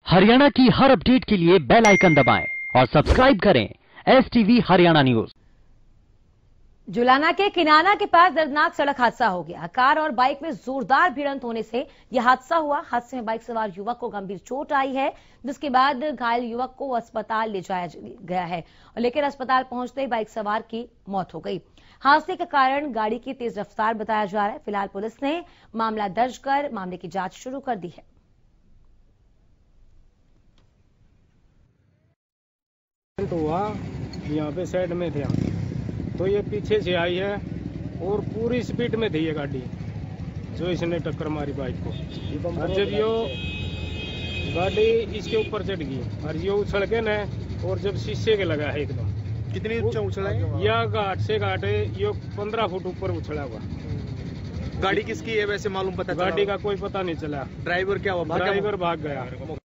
हरियाणा की हर अपडेट के लिए बेल आइकन दबाएं और सब्सक्राइब करें STV हरियाणा न्यूज। जुलाना के किनाना के पास दर्दनाक सड़क हादसा हो गया। कार और बाइक में जोरदार भिड़ंत होने से यह हादसा हुआ। हादसे में बाइक सवार युवक को गंभीर चोट आई है, जिसके बाद घायल युवक को अस्पताल ले जाया गया है, लेकिन अस्पताल पहुंचते ही बाइक सवार की मौत हो गई। हादसे का कारण गाड़ी की तेज रफ्तार बताया जा रहा है। फिलहाल पुलिस ने मामला दर्ज कर मामले की जांच शुरू कर दी है। हुआ यहाँ पे साइड में थे, तो ये पीछे से आई है और पूरी स्पीड में थी ये गाड़ी, जो इसने टक्कर मारी बाइक को। और जब यो गाड़ी इसके ऊपर चढ़ गई और ये उछल के न, और जब शीशे के लगा है एकदम। कितनी ऊंचा उछला है? यह घाट से घाट ये 15 फुट ऊपर उछला हुआ। गाड़ी किसकी है वैसे मालूम पता? गाड़ी का कोई पता नहीं चला। ड्राइवर क्या हुआ? ड्राइवर भाग गया।